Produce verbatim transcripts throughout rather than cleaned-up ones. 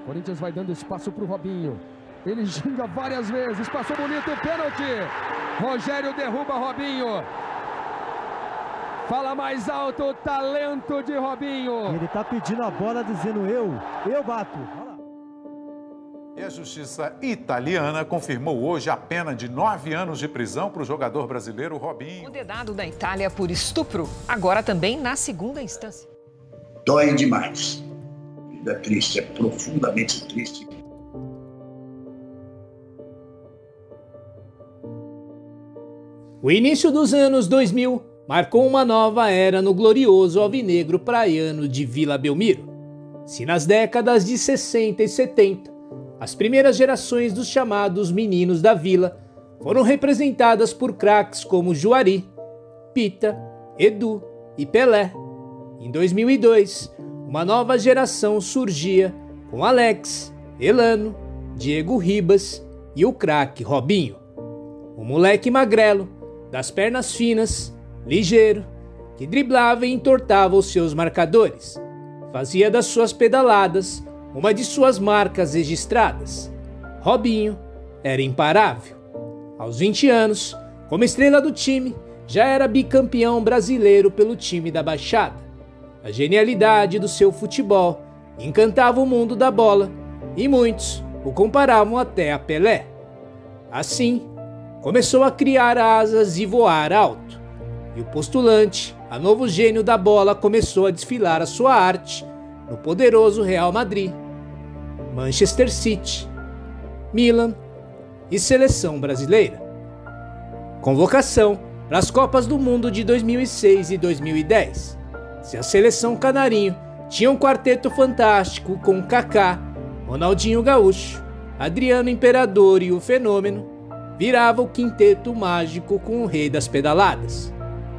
Corinthians vai dando espaço para o Robinho. Ele ginga várias vezes, passou bonito o pênalti. Rogério derruba Robinho. Fala mais alto o talento de Robinho. Ele tá pedindo a bola dizendo eu, eu bato. E a justiça italiana confirmou hoje a pena de nove anos de prisão para o jogador brasileiro Robinho. Condenado da Itália por estupro, agora também na segunda instância. Dói demais. Vida triste, é profundamente triste. O início dos anos dois mil marcou uma nova era no glorioso alvinegro praiano de Vila Belmiro. Se nas décadas de sessenta e setenta, as primeiras gerações dos chamados meninos da Vila foram representadas por craques como Juari, Pita, Edu e Pelé. Em dois mil e dois, uma nova geração surgia com Alex, Elano, Diego Ribas e o craque Robinho. O moleque magrelo, das pernas finas, ligeiro, que driblava e entortava os seus marcadores, fazia das suas pedaladas uma de suas marcas registradas. Robinho era imparável. Aos vinte anos, como estrela do time, já era bicampeão brasileiro pelo time da Baixada. A genialidade do seu futebol encantava o mundo da bola e muitos o comparavam até a Pelé. Assim, começou a criar asas e voar alto. E o postulante, a novo gênio da bola, começou a desfilar a sua arte no poderoso Real Madrid, Manchester City, Milan e Seleção Brasileira. Convocação para as Copas do Mundo de dois mil e seis e dois mil e dez. Se a Seleção Canarinho tinha um quarteto fantástico com Kaká, Ronaldinho Gaúcho, Adriano Imperador e o Fenômeno, virava o quinteto mágico com o rei das pedaladas.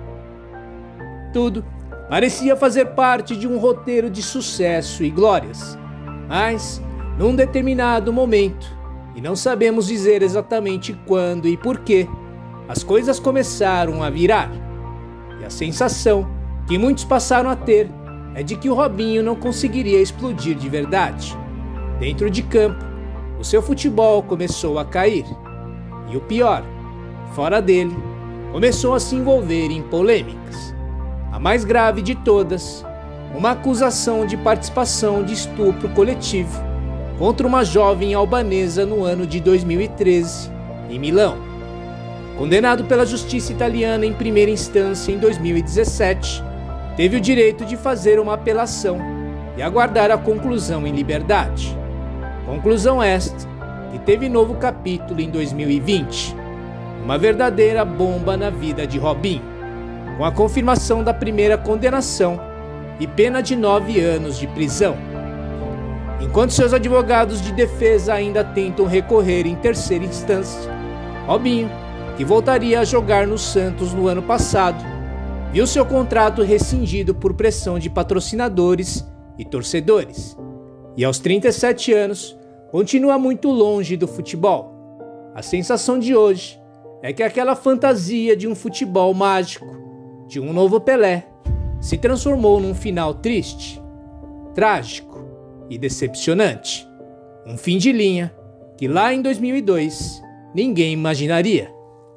Tudo parecia fazer parte de um roteiro de sucesso e glórias, mas, num determinado momento, e não sabemos dizer exatamente quando e porquê, as coisas começaram a virar. E a sensação que muitos passaram a ter é de que o Robinho não conseguiria explodir de verdade. Dentro de campo, o seu futebol começou a cair. E o pior, fora dele, começou a se envolver em polêmicas. A mais grave de todas, uma acusação de participação de estupro coletivo contra uma jovem albanesa no ano de dois mil e treze, em Milão. Condenado pela justiça italiana em primeira instância em dois mil e dezessete, teve o direito de fazer uma apelação e aguardar a conclusão em liberdade. Conclusão esta que teve novo capítulo em dois mil e vinte, uma verdadeira bomba na vida de Robinho, com a confirmação da primeira condenação e pena de nove anos de prisão. Enquanto seus advogados de defesa ainda tentam recorrer em terceira instância, Robinho, que voltaria a jogar no Santos no ano passado, viu seu contrato rescindido por pressão de patrocinadores e torcedores, e aos trinta e sete anos, continua muito longe do futebol. A sensação de hoje é que aquela fantasia de um futebol mágico, de um novo Pelé, se transformou num final triste, trágico e decepcionante. Um fim de linha que lá em dois mil e dois ninguém imaginaria.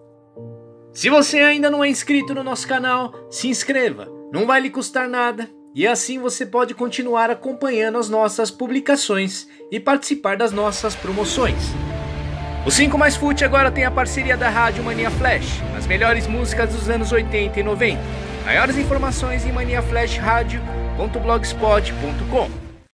Se você ainda não é inscrito no nosso canal, se inscreva, não vai lhe custar nada. E assim você pode continuar acompanhando as nossas publicações e participar das nossas promoções. O cinco mais Fute agora tem a parceria da Rádio Mania Flash, as melhores músicas dos anos oitenta e noventa. Maiores informações em mania flash rádio ponto blogspot ponto com.